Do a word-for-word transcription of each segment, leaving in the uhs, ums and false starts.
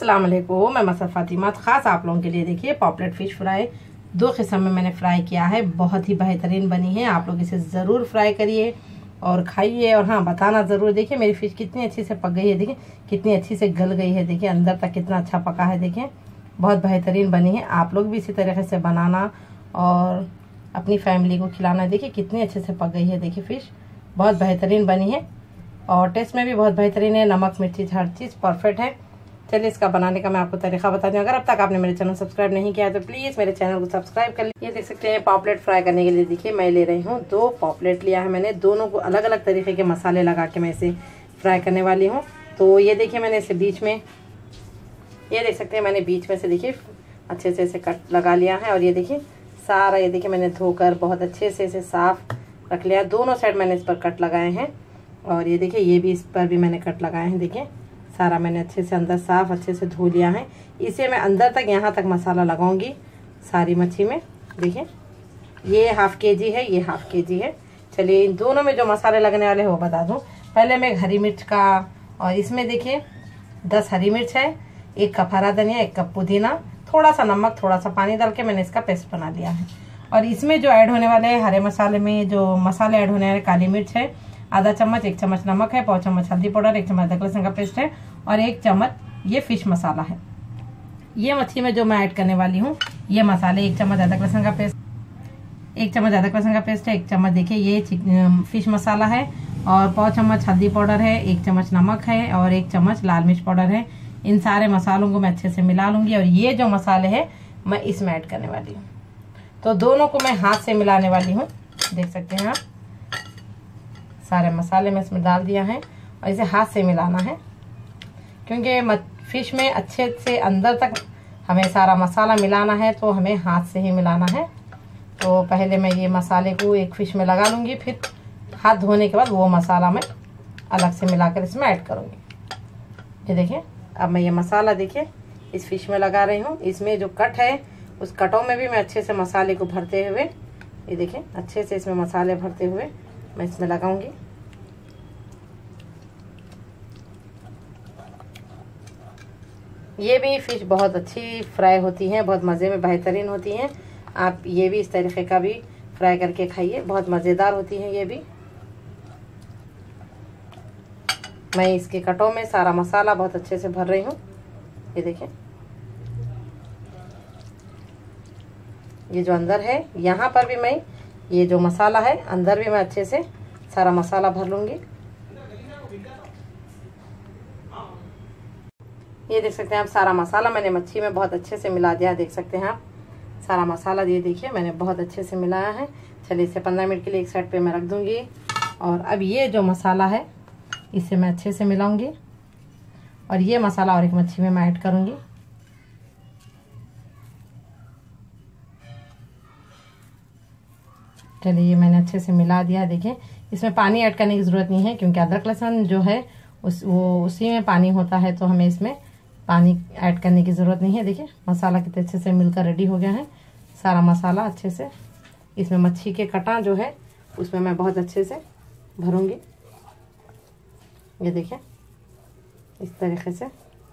अस्सलाम वालेकुम, मैं मसर फातिमा। ख़ास आप लोगों के लिए देखिए पॉपलेट फ़िश फ्राई दो किस्म में मैंने फ्राई किया है। बहुत ही बेहतरीन बनी है। आप लोग इसे ज़रूर फ्राई करिए और खाइए। और हाँ, बताना ज़रूर। देखिए मेरी फ़िश कितनी अच्छी से पक गई है। देखिए कितनी अच्छी से गल गई है। देखिए अंदर तक कितना अच्छा पका है। देखिए बहुत बेहतरीन बनी है। आप लोग भी इसी तरीके से बनाना और अपनी फैमिली को खिलाना। देखिए कितनी अच्छे से पक गई है। देखिए फ़िश बहुत बेहतरीन बनी है और टेस्ट में भी बहुत बेहतरीन है। नमक मिर्ची हर चीज़ परफेक्ट है। चलिए इसका बनाने का मैं आपको तरीका बता दूं। अगर अब तक आपने मेरे चैनल सब्सक्राइब नहीं किया है तो प्लीज़ मेरे चैनल को सब्सक्राइब कर लीजिए। ये देख सकते हैं पॉपलेट फ्राई करने के लिए देखिए मैं ले रही हूँ दो पॉपलेट लिया है मैंने। दोनों को अलग अलग तरीके के मसाले लगा के मैं इसे फ्राई करने वाली हूँ। तो ये देखिए मैंने इसे बीच में, ये देख सकते हैं मैंने बीच में से देखिए अच्छे से इसे कट लगा लिया है। और ये देखिए सारा, ये देखिए मैंने धोकर बहुत अच्छे से इसे साफ रख लिया। दोनों साइड मैंने इस पर कट लगाए हैं और ये देखिए ये भी, इस पर भी मैंने कट लगाए हैं। देखिए सारा मैंने अच्छे से अंदर साफ अच्छे से धो लिया है। इसे मैं अंदर तक यहाँ तक मसाला लगाऊंगी सारी मच्छी में। देखिए ये हाफ के जी है, ये हाफ के जी है। चलिए इन दोनों में जो मसाले लगने वाले हैं वो बता दूं। पहले मैं हरी मिर्च का, और इसमें देखिए दस हरी मिर्च है, एक कप हरा धनिया, एक कप पुदीना, थोड़ा सा नमक, थोड़ा सा पानी डाल के मैंने इसका पेस्ट बना लिया है। और इसमें जो ऐड होने वाले हरे मसाले में जो मसाले ऐड होने वाले, काली मिर्च है आधा चम्मच, एक चम्मच नमक है, पाव चम्मच हल्दी पाउडर, एक चम्मच अदरक लहसुन का पेस्ट है और एक चम्मच ये फिश मसाला है। ये मच्छी में जो मैं ऐड करने वाली हूँ ये मसाले, एक चम्मच अदरक लहसुन का पेस्ट, एक चम्मच अदरक लहसुन का पेस्ट है, एक चम्मच देखिए ये फिश मसाला है और पाव चम्मच हल्दी पाउडर है, एक चम्मच नमक है और एक चम्मच लाल मिर्च पाउडर है। इन सारे मसालों को मैं अच्छे से मिला लूंगी और ये जो मसाले है मैं इसमें ऐड करने वाली हूँ। तो दोनों को मैं हाथ से मिलाने वाली हूँ। देख सकते हैं आप सारे मसाले मैं इसमें डाल दिया है और इसे हाथ से मिलाना है क्योंकि फिश में अच्छे से अंदर तक हमें सारा मसाला मिलाना है तो हमें हाथ से ही मिलाना है। तो पहले मैं ये मसाले को एक फिश में लगा लूँगी, फिर हाथ धोने के बाद वो मसाला मैं अलग से मिलाकर इसमें ऐड करूँगी। ये देखिए अब मैं ये मसाला देखिए इस फिश में लगा रही हूँ। इसमें जो कट है उस कटों में भी मैं अच्छे से मसाले को भरते हुए, ये देखिए अच्छे से इसमें मसाले भरते हुए मैं इसमें लगाऊंगी। ये भी फिश बहुत अच्छी फ्राई होती हैं, बहुत मज़े में बेहतरीन होती हैं। आप ये भी इस तरीके का भी फ्राई करके खाइए, बहुत मज़ेदार होती हैं ये भी। मैं इसके कटों में सारा मसाला बहुत अच्छे से भर रही हूँ। ये देखिए ये जो अंदर है यहाँ पर भी मैं ये जो मसाला है अंदर भी मैं अच्छे से सारा मसाला भर लूँगी। ये देख सकते हैं आप सारा मसाला मैंने मच्छी में बहुत अच्छे से मिला दिया। देख सकते हैं आप सारा मसाला, ये देखिए मैंने बहुत अच्छे से मिलाया है। चलिए इसे पंद्रह मिनट के लिए एक साइड पे मैं रख दूँगी। और अब ये जो मसाला है इसे मैं अच्छे से मिलाऊँगी और ये मसाला और एक मच्छी में मैं ऐड करूँगी। चलिए ये मैंने अच्छे से मिला दिया। देखिए इसमें पानी ऐड करने की ज़रूरत नहीं है क्योंकि अदरक लहसुन जो है उस वो उसी में पानी होता है, तो हमें इसमें पानी ऐड करने की ज़रूरत नहीं है। देखिए मसाला कितने अच्छे से मिलकर रेडी हो गया है। सारा मसाला अच्छे से इसमें मच्छी के कटा जो है उसमें मैं बहुत अच्छे से भरूँगी। ये देखिए इस तरीके से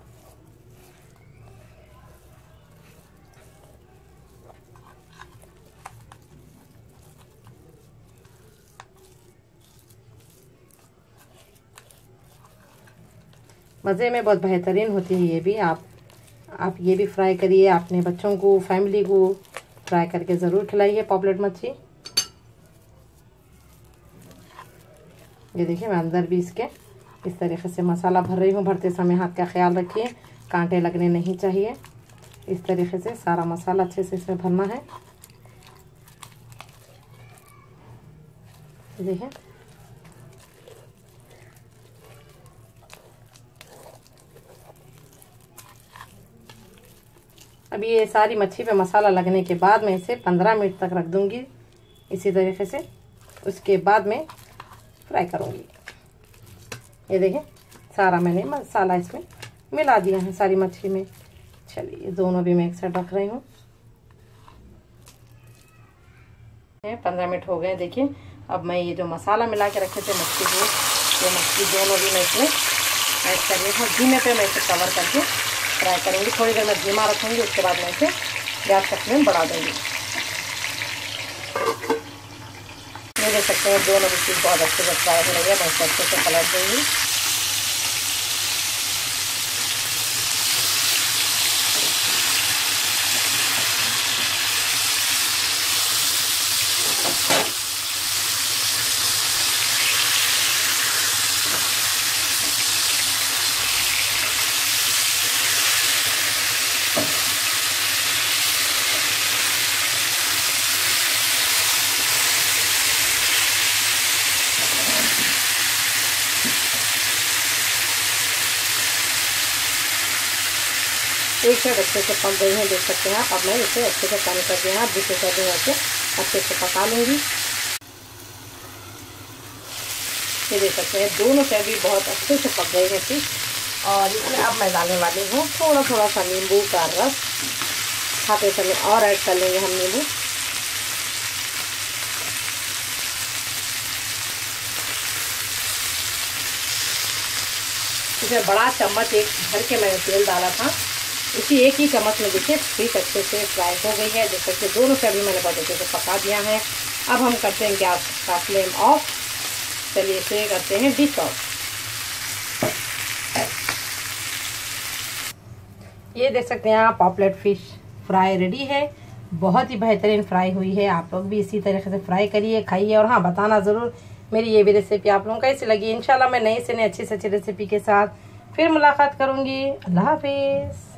मज़े में बहुत बेहतरीन होती है ये भी। आप आप ये भी फ्राई करिए, अपने बच्चों को, फैमिली को फ्राई करके ज़रूर खिलाइए पॉपलेट मच्छी। ये देखिए मैं अंदर भी इसके इस तरीके से मसाला भर रही हूँ। भरते समय हाथ का ख्याल रखिए, कांटे लगने नहीं चाहिए। इस तरीके से सारा मसाला अच्छे से इसमें भरना है। देखिए अब ये सारी मच्छी पे मसाला लगने के बाद मैं इसे पंद्रह मिनट तक रख दूंगी इसी तरीके से। उसके बाद मैं फ्राई करूंगी। ये देखिए सारा मैंने मसाला इसमें मिला दिया है सारी मच्छी में। चलिए दोनों भी मैं एक साइड रख रही हूँ। पंद्रह मिनट हो गए। देखिए अब मैं ये जो मसाला मिला के रखे थे मच्छी को, ये मच्छी दोनों भी मैं इसमें ऐड कर रही हूँ। धीमे पे मैं इसे कवर करके फ्राई करूँगी। थोड़ी देर में धीमा रखूँगी, उसके बाद मैं इसे गैस का फ्लेम बढ़ा दूँगी। ये देख सकते हैं दोनों भी चीज़ बहुत अच्छे से फ्राई हो रही है। मैं इसे अच्छे से पलट दूँगी। एक साइड अच्छे से पक गई है, देख सकते हैं आप। अब मैं इसे अच्छे से कम कर दिया, दूसरे साइड में इसे अच्छे से पका लूँगी। ये देख सकते हैं दोनों साइड भी बहुत अच्छे से पक गई है फिश। और इसमें अब मैं डालने वाली हूँ थोड़ा थोड़ा सा नींबू का रस। खाते समय और ऐड कर लेंगे हम नींबू। इसमें बड़ा चम्मच एक भर के मैंने तेल डाला था, इसी एक ही चम्मच में देखिए फिश अच्छे से फ्राई हो गई है। जैसे कि दोनों साइड भी मैंने बहुत अच्छे से पका दिया है। अब हम करते हैं गैस का फ्लेम ऑफ। चलिए इसे करते हैं डिश ऑफ। ये देख सकते हैं आप, पॉपलेट फिश फ्राई रेडी है। बहुत ही बेहतरीन फ्राई हुई है। आप लोग भी इसी तरीके से फ्राई करिए, खाइए और हाँ बताना ज़रूर मेरी ये भी रेसिपी आप लोगों को कैसी लगी। इंशाल्लाह मैं नई से नई अच्छी से अच्छी रेसिपी के साथ फिर मुलाकात करूँगी। अल्लाह हाफिज़।